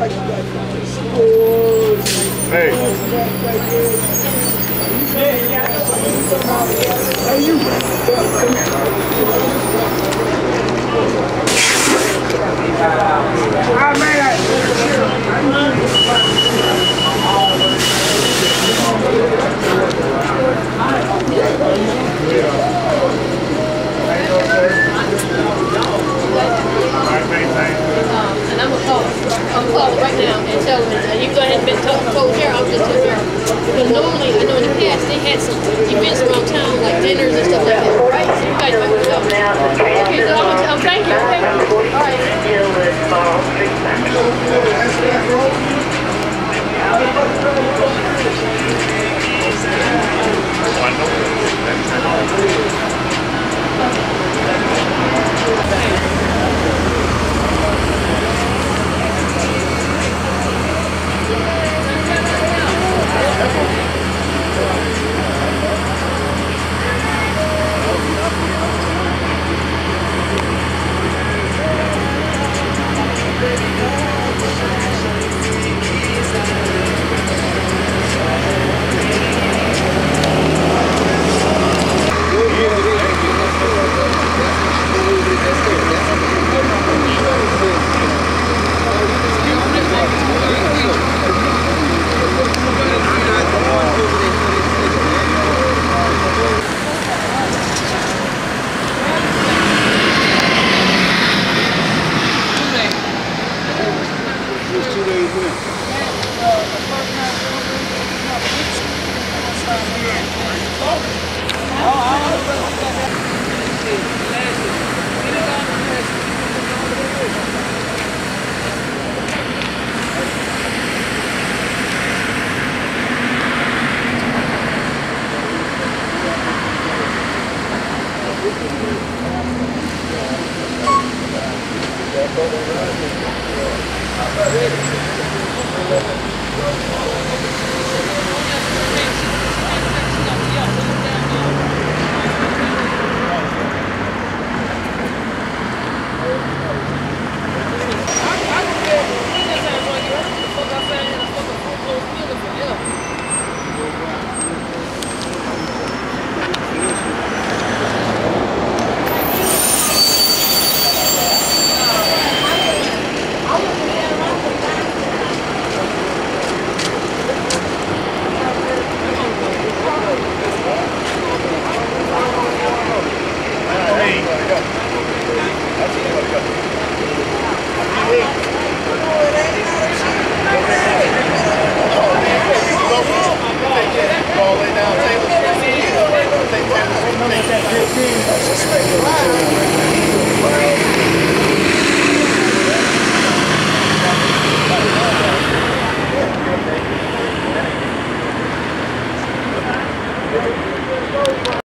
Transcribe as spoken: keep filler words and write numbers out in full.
Hey. Hey, you. Ah, man. And I'm gonna call, I'm calling right now and tell them, uh, you go ahead and talk to Cold Chair, I'll just tell her. Because normally, I know in the past, they had some events around town, like dinners and stuff like that, right? So you guys might go. Okay, so I'm gonna, oh, thank you, okay. All right.